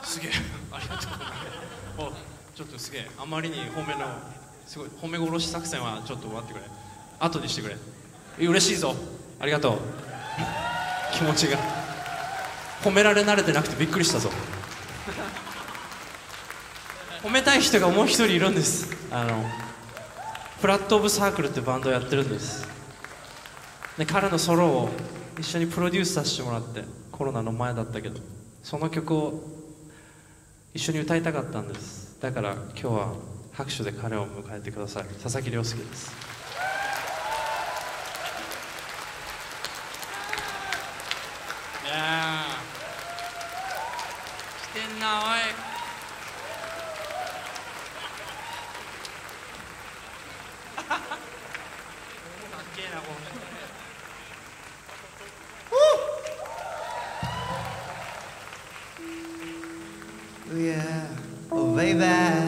すげえありがとう。ちょっとすげえあまりにすごい褒め殺し作戦はちょっと終わってくれ、後にしてくれ。嬉しいぞ、ありがとう。気持ちが褒められ慣れてなくてびっくりしたぞ。褒めたい人がもう一人いるんです。フラットオブサークルってバンドをやってるんです。で彼のソロを一緒にプロデュースさせてもらって、コロナの前だったけどその曲を一緒に歌いたかったんです。だから今日は拍手で彼を迎えてください。佐々木亮介です。いやー来てんなおい。かっけえなこのYeah, oh baby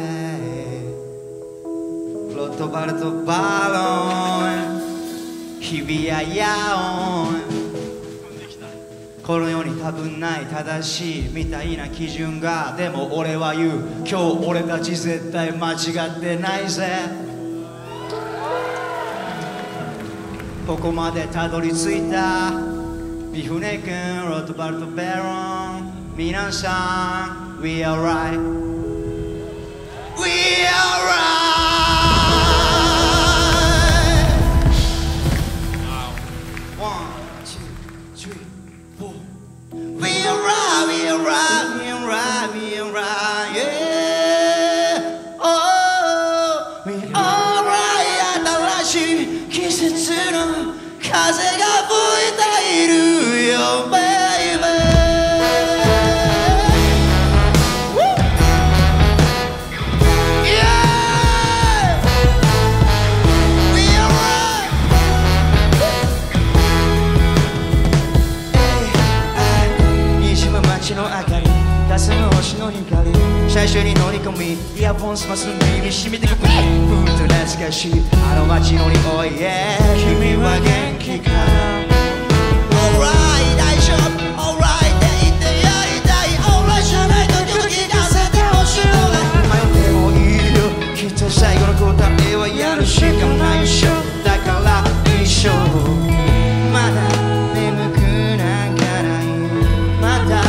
ロットバルトバロン日比谷ヤオン、この世に多分ない正しいみたいな基準が、でも俺は言う、今日俺たち絶対間違ってないぜ。ここまでたどり着いた三船君、ロットバルトベロン、皆さんWe are right. We are right. One, two, three, four. We are right. We are right. We are right. We are right. Yeah. Oh, we are right. 新しい季節の風が吹いているよ、baby.街の明かり、かすむ星の光、最初に乗り込み、イヤフォン澄ます耳、染みてくふと懐かしいあの町の匂い、yeah、君は元気かな。 Alright 大丈夫 Alright って言ってやりたい。 Alright じゃない時ほど聞かせてほしい。迷ってもいいよ、きっと最後の答えはやるしかないっしょ、だから一緒。まだ眠くなんかない、まだ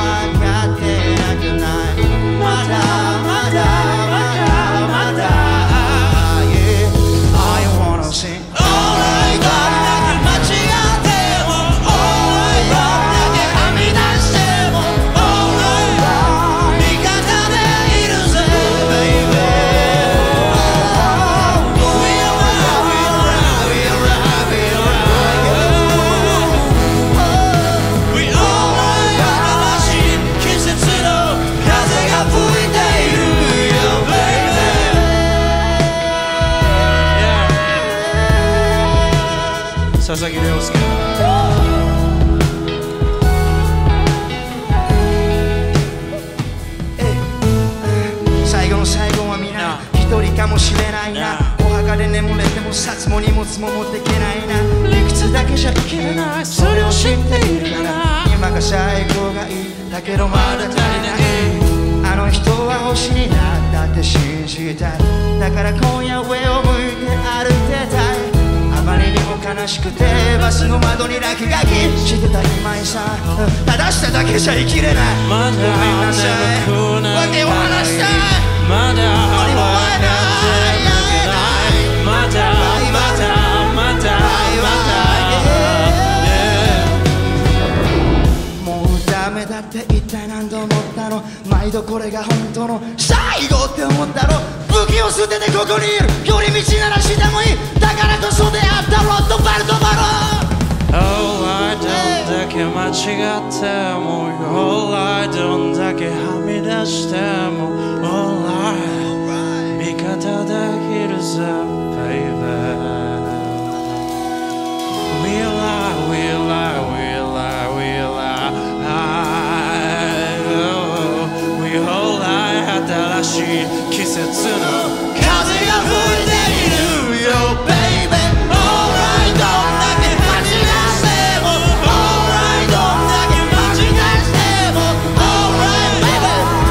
佐々木亮介。最後の最後は皆一人かもしれないな。お墓で眠れても札も荷物も持ってけないな。理屈だけじゃ生きれない、それを知っているから。今が最高がいい、だけどまだ足りない。あの人は星になったって信じたい。だから今夜上を向いて歩いてたい。あまりにも悲しくてバスの窓に落書きしてた今井さん、ただしただけじゃ生きれない。まだ眠くなんか訳を話したい。まだ何も前がまだもうダメだって一体何度思ったの。毎度これが本当の最後って思ったろ。武器を捨ててここにいる、寄り道ならしてもいい。だからこそ出会ったロットバルトバロン。 Alright どんだけ間違っても Alright どんだけはみ出しても Alright 味方でいるぜ baby。 We lie, we lie, we lie, we lie, we lie 新しい季節の風が吹いているよ baby。 Alright どんだけ間違っても Alright どんだけ間違っても Alright baby。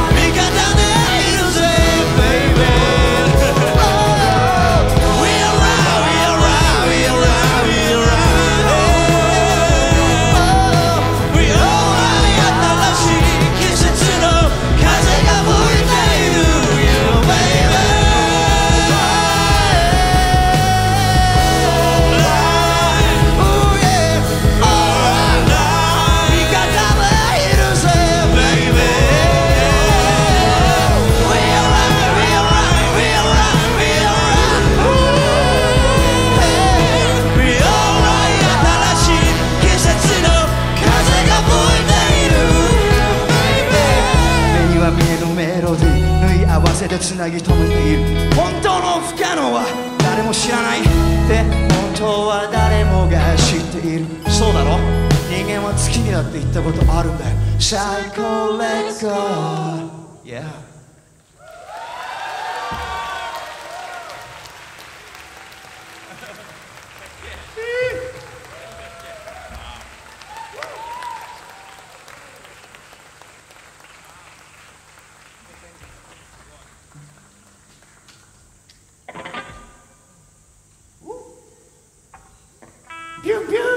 でつなぎ止めている。本当の不可能は誰も知らないって本当は誰もが知っている。そうだろ、人間は月にだって行ったことあるんだよ。最高レコード Yeah。ビュンビュン。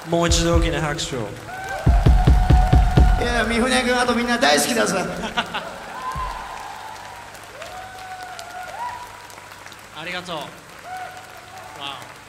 もう一度大きな拍手を。 いや、三船君、あとみんな大好きだぜ。 ありがとう。わお。